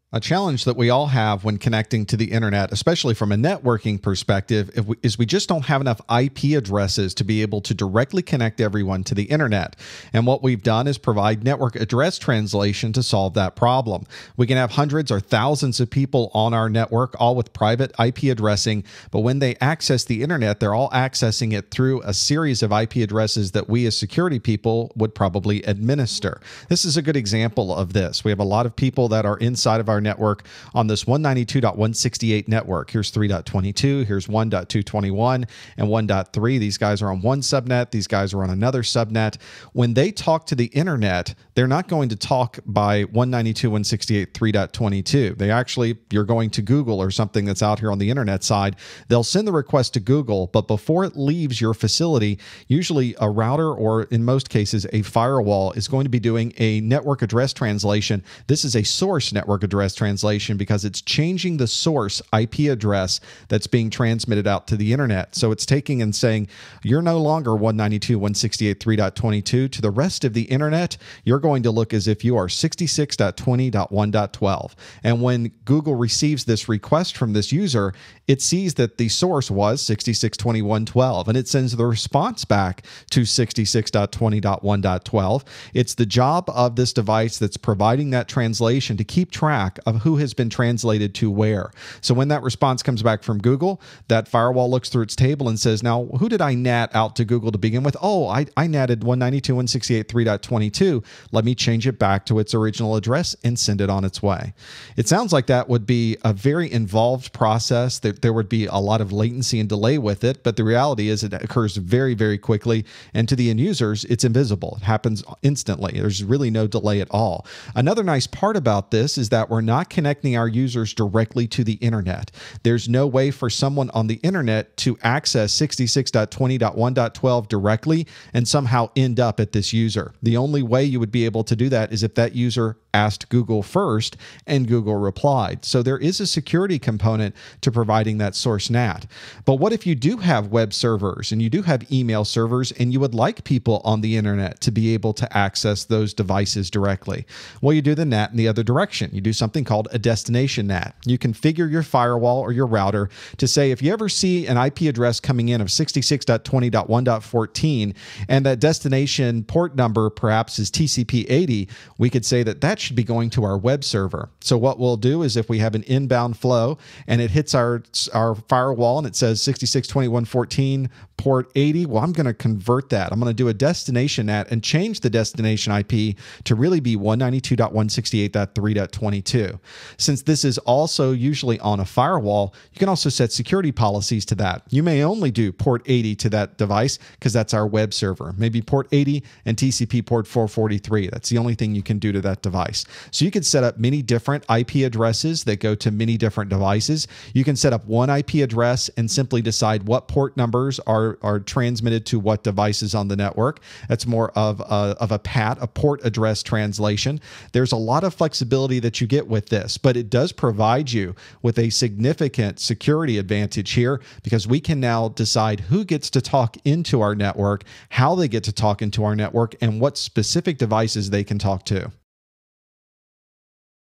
A challenge that we all have when connecting to the internet, especially from a networking perspective, is we just don't have enough IP addresses to be able to directly connect everyone to the internet. And what we've done is provide network address translation to solve that problem. We can have hundreds or thousands of people on our network, all with private IP addressing, but when they access the internet, they're all accessing it through a series of IP addresses that we as security people would probably administer. This is a good example of this. We have a lot of people that are inside of our network on this 192.168 network. Here's 3.22, here's 1.221, and 1.3. These guys are on one subnet, these guys are on another subnet. When they talk to the internet, they're not going to talk by 192.168 3.22. They actually, you're going to Google or something that's out here on the internet side, they'll send the request to Google, but before it leaves your facility, usually a router or in most cases a firewall is going to be doing a network address translation. This is a source network address translation because it's changing the source IP address that's being transmitted out to the internet. So it's taking and saying, you're no longer 192.168 3.22. To the rest of the internet, you're going to look as if you are 66.20.1.12. And when Google receives this request from this user, it sees that the source was 66.21.12, and it sends the response back to 66.20.1.12. It's the job of this device that's providing that translation to keep track of who has been translated to where. So when that response comes back from Google, that firewall looks through its table and says, now, who did I NAT out to Google to begin with? Oh, I NATed 192.168 3.22. Let me change it back to its original address and send it on its way. It sounds like that would be a very involved process. There would be a lot of latency and delay with it, but the reality is it occurs very, very quickly, and to the end users, it's invisible. It happens instantly. There's really no delay at all. Another nice part about this is that we're not connecting our users directly to the internet. There's no way for someone on the internet to access 66.20.1.12 directly and somehow end up at this user. The only way you would be able to do that is if that user asked Google first and Google replied. So there is a security component to providing that source NAT. But what if you do have web servers and you do have email servers and you would like people on the internet to be able to access those devices directly? Well, you do the NAT in the other direction. You do something called a destination NAT. You configure your firewall or your router to say, if you ever see an IP address coming in of 66.20.1.14 and that destination port number perhaps is TCP 80, we could say that that should be going to our web server. So what we'll do is if we have an inbound flow and it hits our firewall and it says 66.21.14 port 80, well, I'm going to convert that. I'm going to do a destination NAT and change the destination IP to really be 192.168.3.22. Since this is also usually on a firewall, you can also set security policies to that. You may only do port 80 to that device because that's our web server. Maybe port 80 and TCP port 443. That's the only thing you can do to that device. So you can set up many different IP addresses that go to many different devices. You can set up one IP address and simply decide what port numbers are transmitted to what devices on the network. That's more of a PAT, a port address translation. There's a lot of flexibility that you get with this, but it does provide you with a significant security advantage here because we can now decide who gets to talk into our network, how they get to talk into our network, and what specific devices they can talk to.